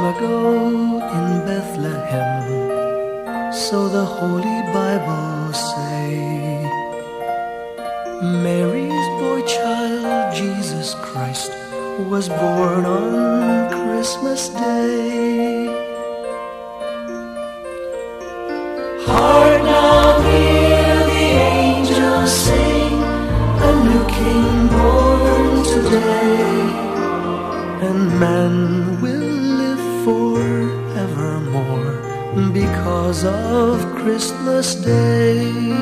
ago in Bethlehem, so the Holy Bible say, Mary's boy child, Jesus Christ, was born on Christmas Day. Hark now, hear the angels sing, a new King born today, and man will live forevermore because of Christmas Day.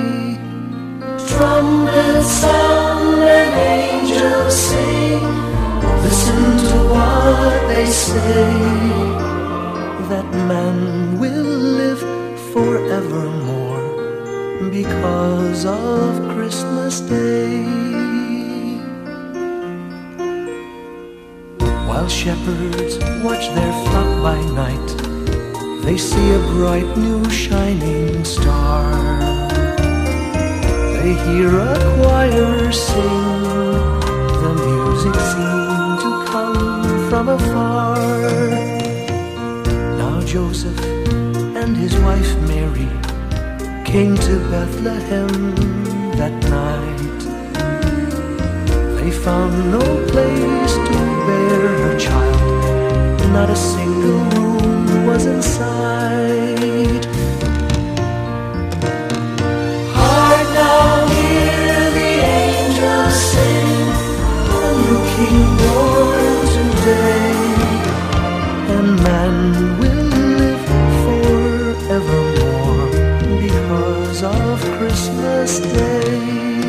Trumpets sound and angels sing, listen to what they say, that man will live forevermore because of Christmas Day. While shepherds watch their flock by night, they see a bright new shining star. They hear a choir sing, the music seemed to come from afar. Now Joseph and his wife Mary came to Bethlehem that night. They found no place to bear her child, not a single room was in sight. Hark now, hear the angels sing, a new King born today, and man will live forevermore because of Christmas Day.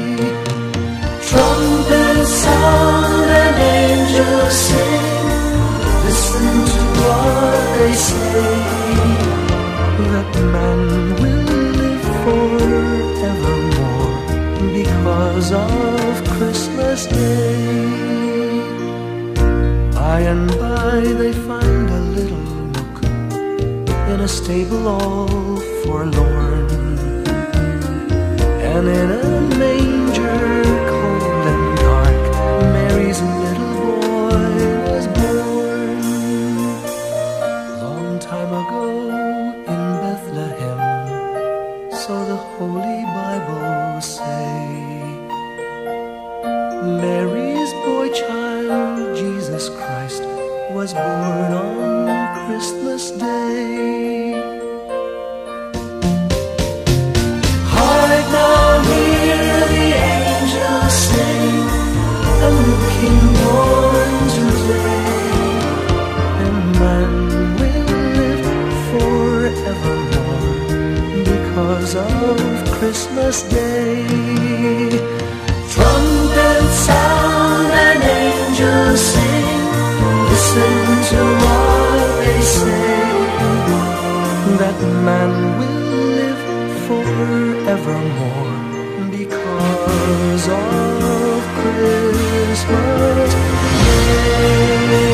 Trumpets sound and angels sing, listen to what they say, that man will live forevermore because of Christmas Day. By and by they find a little nook in a stable all forlorn, and in a manger cold and dark, Mary's little boy was born. Long time ago in Bethlehem, so the Holy Bible say, Mary's boy child, Jesus Christ, was born on Christmas Day. Hark now, hear the angels sing, a new King born today, and man will live forevermore because of Christmas Day. Trumpets sound and angels sing, listen to what they say, that man will live forevermore because of Christmas Day.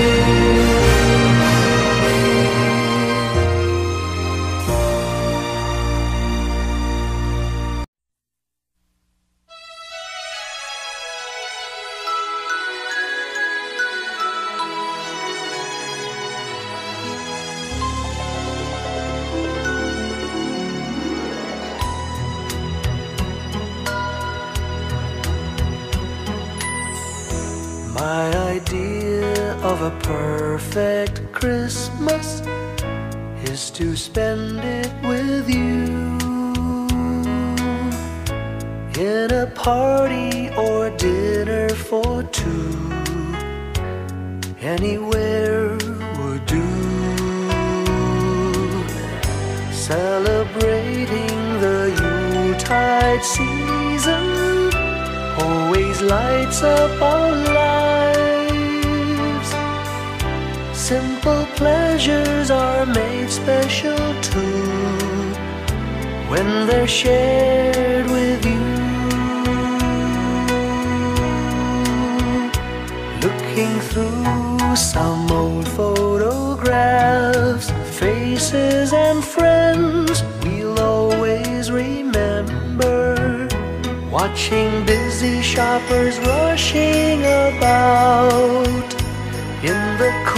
My idea of a perfect Christmas is to spend it with you, in a party or dinner for two. Anywhere would do, celebrating the Yuletide season always lights up our lives. Simple pleasures are made special too when they're shared with you. Looking through some old photographs, faces and friends we'll always remember, watching busy shoppers rushing about in the